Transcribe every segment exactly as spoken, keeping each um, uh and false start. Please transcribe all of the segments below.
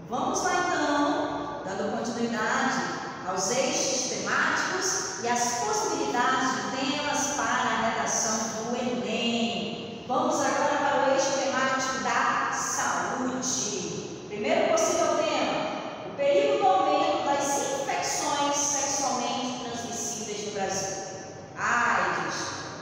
Vamos lá então, dando continuidade aos eixos temáticos e as possibilidades de temas para a redação do Enem. Vamos agora para o eixo temático da saúde. Primeiro possível tema: o perigo do aumento das infecções sexualmente transmissíveis no Brasil. AIDS,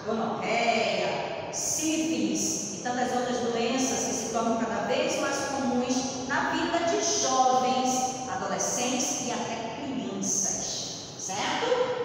gonorreia, sífilis e tantas outras doenças que se tornam cada vez mais comuns na vida de jovens, adolescentes e até crianças, certo?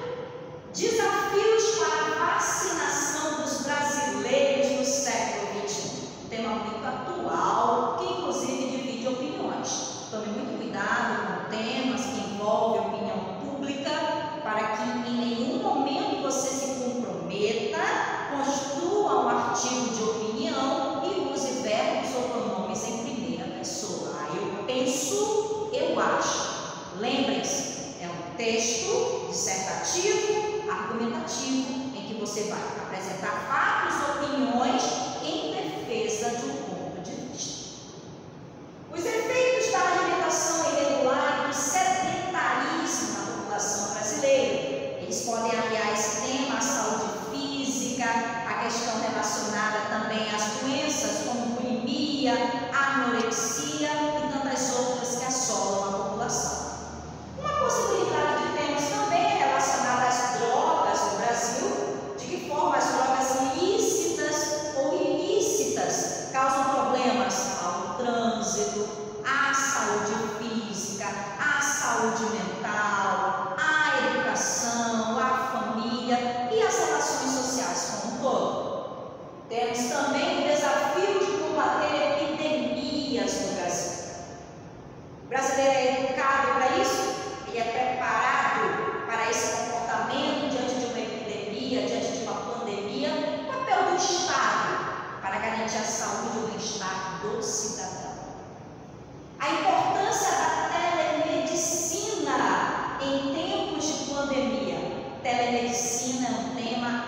Desafios para a vacinação dos brasileiros no século vinte e um. Um tema muito atual, que inclusive divide opiniões. Tome muito cuidado com temas que envolvem opinião pública, para que em nenhum momento você se comprometa, construa um artigo de opinião e use verbos ou pronomes em primeira pessoa. Eu penso, eu acho. Lembrem-se, é um texto dissertativo, argumentativo, em que você vai apresentar fatos, opiniões em defesa de um ponto de vista. Os efeitos da alimentação irregular e do sedentarismo na população brasileira. Eles podem aliar esse tema à saúde física, a questão relacionada também às doenças como bulimia, anorexia e tantas outras que assolam a população. Uma possibilidade de temas também é relacionada às drogas no Brasil, de que forma as drogas ilícitas ou ilícitas causam problemas ao trânsito, à saúde física, à saúde mental, à educação, à família e às relações sociais como um todo. Temos também o desafio de combater epidemias no Brasil. O brasileiro é educado para isso? Ele é preparado para esse comportamento diante de uma epidemia, diante de uma pandemia? O papel do Estado para garantir a saúde e o bem-estar do cidadão. A importância da telemedicina em tempos de pandemia. Telemedicina é um tema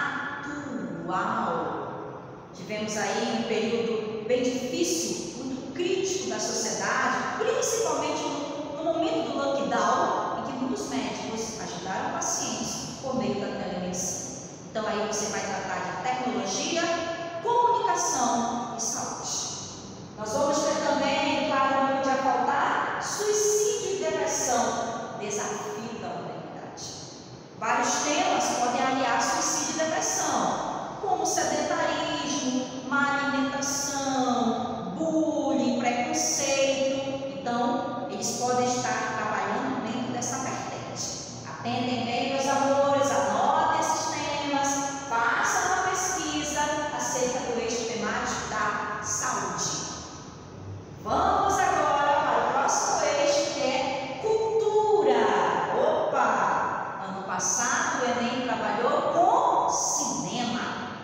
atual. Tivemos aí um período bem difícil, muito crítico da sociedade, principalmente no, no momento do lockdown, em que muitos médicos ajudaram pacientes por meio da telemedicina. Então aí você vai tratar de tecnologia, comunicação e saúde. Nós vamos ter também, claro, não podia faltar, suicídio e depressão, desafio da humanidade. Vários temas podem aliar suicídio e depressão, como sedentarismo, má alimentação, bullying, preconceito. Então, eles podem estar trabalhando dentro dessa vertente. Atendem bem, meus amores, anotem esses temas, façam uma pesquisa acerca do eixo temático da saúde. Vamos agora para o próximo eixo, que é cultura. Opa! Ano passado o Enem trabalhou com cinema,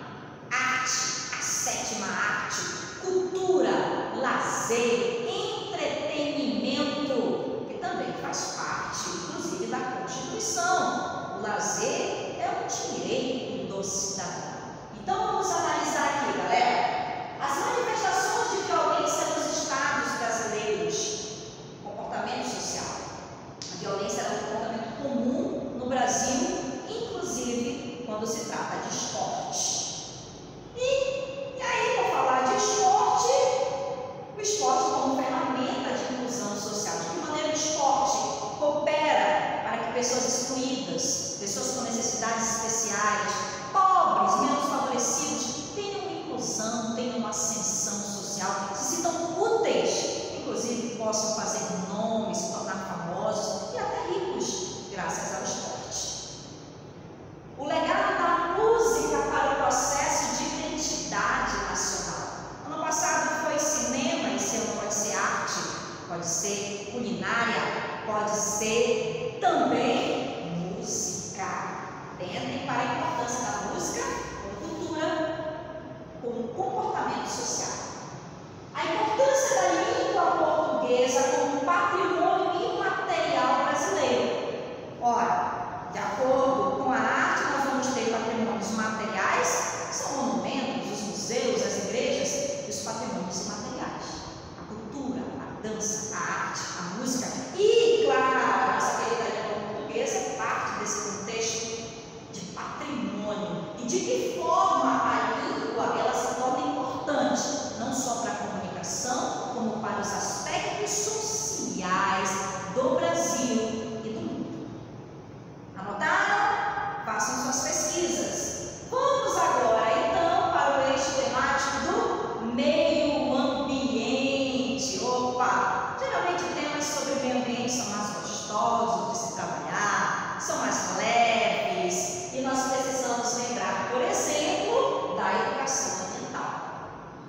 arte, a sétima arte, cultura, lazer, entretenimento, que também faz parte, inclusive, da Constituição. O lazer é um direito do cidadão. Então vamos analisar aqui, galera. As manifestações de violência nos estados brasileiros, comportamento social. A violência é um comportamento comum no Brasil, inclusive quando se trata de esporte. E, e aí, vou falar de esporte, o esporte como ferramenta de inclusão social. De que maneira o esporte coopera para que pessoas excluídas, pessoas com necessidades especiais, pobres, menos favorecidos, tenham inclusão, tenham uma ascensão social, se sintam úteis, inclusive possam fazer nome, se tornar famosos e até ricos, graças ao esporte. O legado da música para o processo de identidade nacional. Ano passado foi cinema, esse ano pode ser arte, pode ser culinária, pode ser também música. Atentem para a importância da música como cultura, como comportamento social. A importância da língua portuguesa como patrimônio imaterial brasileiro. Ora, de acordo com a arte, nós vamos ter patrimônios materiais, que são monumentos, os museus, as igrejas, e os patrimônios imateriais. A cultura, a dança, a arte, música. E, claro, a nossa querida língua portuguesa é parte desse contexto de patrimônio. E de que forma a língua ela se torna importante, não só para a comunicação, como para os aspectos sociais do Brasil e do mundo. Anotaram? Façam suas pesquisas. Vamos agora, então, para o eixo temático do meio ambiente. Opa! Geralmente temas sobre meio ambiente são mais gostosos de se trabalhar, são mais leves, e nós precisamos lembrar, por exemplo, da educação ambiental.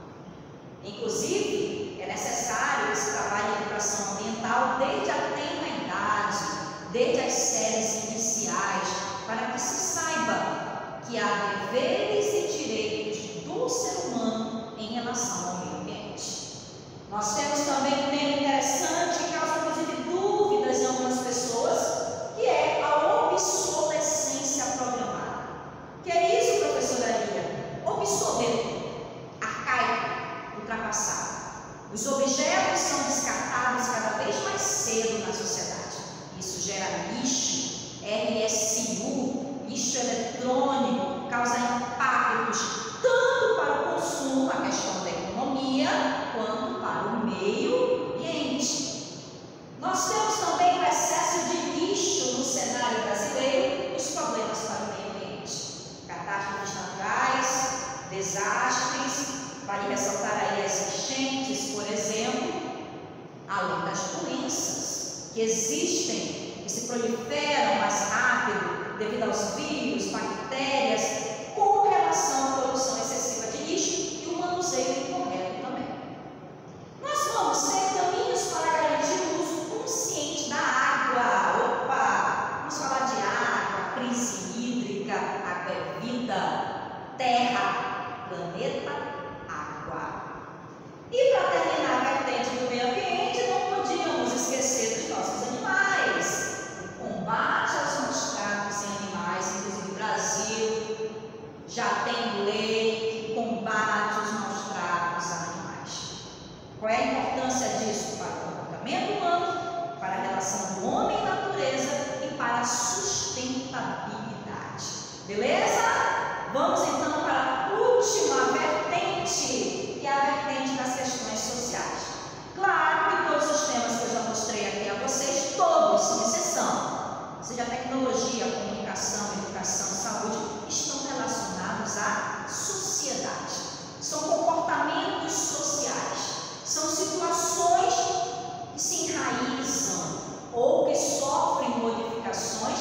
Inclusive, é necessário esse trabalho de educação ambiental desde a tenra idade, desde as séries iniciais, para que se saiba que há deveres e direitos do ser humano em relação ao meio ambiente. Nós temos também um tema interessante que causa inclusive dúvidas em algumas pessoas, que é a obsolescência programada. Que é isso, professora Lia? Obsoleto, arcaico, ultrapassado. Os objetos são descartados cada vez mais cedo na sociedade. Isso gera lixo, R S U, lixo eletrônico, causa impactos tanto para o consumo, a questão da economia, quanto para o meio ambiente. Nós temos também o excesso de lixo no cenário brasileiro, os problemas para o meio ambiente, catástrofes naturais, desastres, vale ressaltar aí as enchentes, por exemplo, além das doenças que existem, que se proliferam mais rápido devido aos vírus, bactérias, com relação à produção excessiva de lixo e o manuseio incorreto também. Nós vamos ter caminhos para garantir o uso consciente da água. Opa! Vamos falar de água, crise hídrica, água é vida, terra, planeta, água. E para terminar a vertente do meio ambiente, não podíamos esquecer dos nossos animais. O combate aos maus tratos em animais, inclusive o Brasil já tem lei que combate os maus tratos a animais. Qual é a importância disso para o comportamento humano, para a relação do homem e natureza e para a sustentabilidade? Beleza? Vamos então para a última vertente, que é a vertente das questões sociais. Claro que todos os temas que eu já mostrei aqui a vocês, todos, sem exceção, seja tecnologia, comunicação, educação, saúde, estão relacionados à sociedade. São comportamentos sociais, são situações que se enraizam ou que sofrem modificações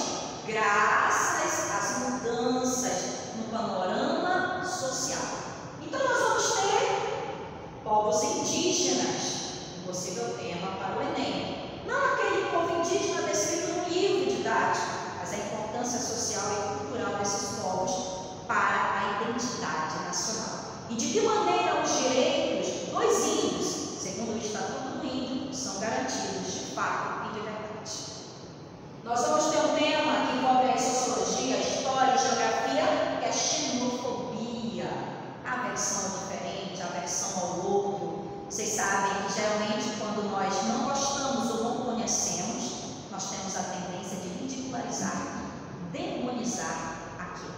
graças às mudanças no panorama social. Então nós vamos ter povos indígenas, um possível tema para o Enem. Não aquele povo indígena descrito no livro didático, mas a importância social e cultural desses povos para a identidade nacional. E de que maneira os direitos dos índios, segundo o Estatuto do Índio, são garantidos de fato e de verdade. Nós vamos ter um tema que envolve a sociologia, a história, a geografia, que é a xenofobia, a aversão ao diferente, a aversão ao outro. Vocês sabem que geralmente quando nós não gostamos ou não conhecemos, nós temos a tendência de ridicularizar, demonizar aquilo.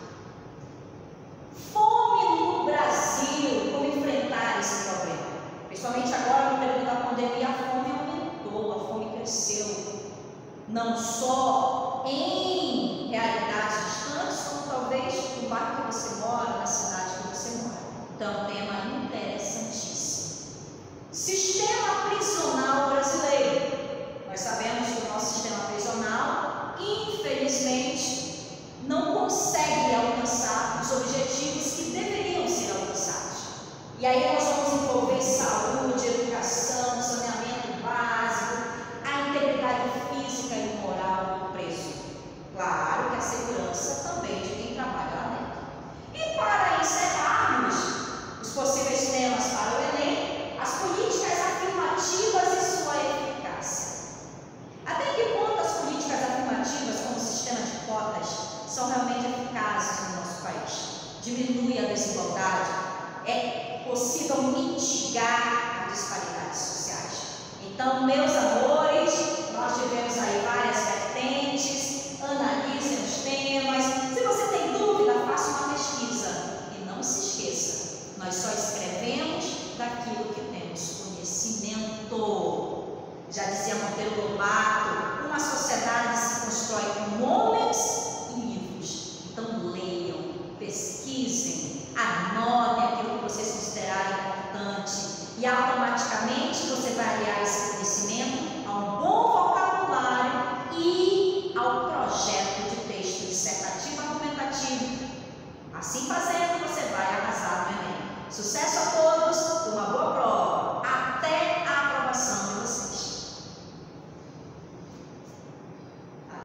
Fome no Brasil, como enfrentar esse problema? Principalmente agora no período da pandemia, a fome aumentou, a fome cresceu. Não só em realidades distantes, como talvez no bairro que você mora, na cidade que você mora. Então, é um tema interessantíssimo. Sistema prisional brasileiro. Nós sabemos que o nosso sistema prisional, infelizmente, não consegue alcançar os objetivos que deveriam ser alcançados. E aí nós vamos envolver saúde, educação, saneamento básico, a integridade física e moral do preso. Claro que a segurança também de quem trabalha lá dentro. E para encerrarmos os possíveis temas para o Enem, as políticas afirmativas e sua eficácia. Até que ponto as políticas afirmativas, como o sistema de cotas, são realmente eficazes no nosso país? Diminui a desigualdade? É possível mitigar as disparidades sociais? Então, meus amores, Monteiro Lobato.